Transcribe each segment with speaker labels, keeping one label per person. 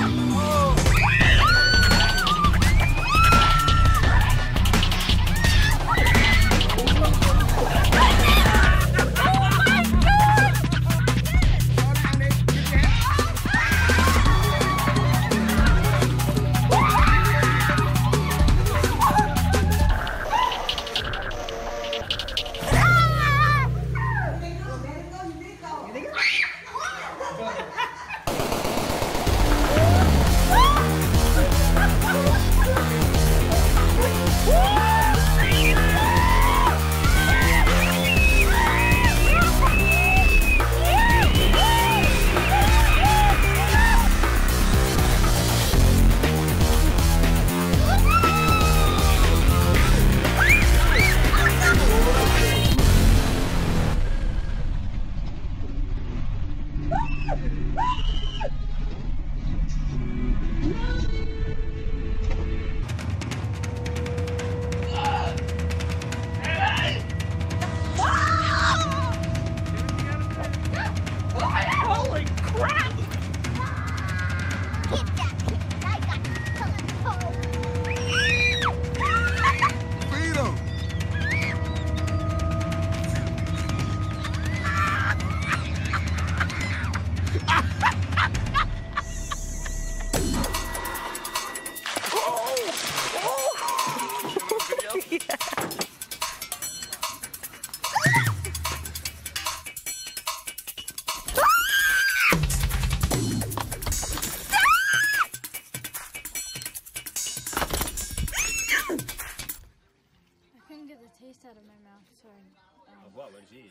Speaker 1: Out of my mouth, sorry.
Speaker 2: What did you eat?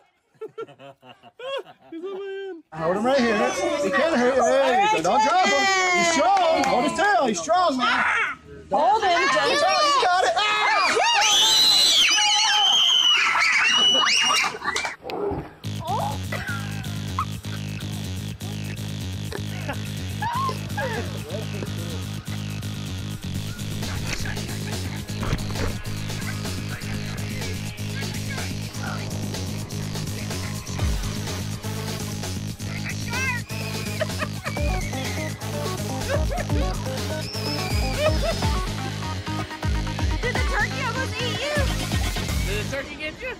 Speaker 3: He's a man. Hold him right here. He can't hurt you. Hey, so don't drop him. He's strong. Hold his tail. He's strong, man. Hold him. Hold his tail. You got it.
Speaker 1: Did the turkey almost eat you?
Speaker 2: Did the turkey get you?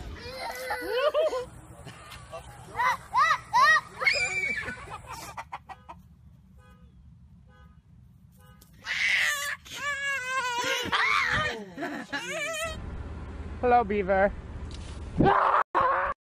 Speaker 4: Hello, beaver.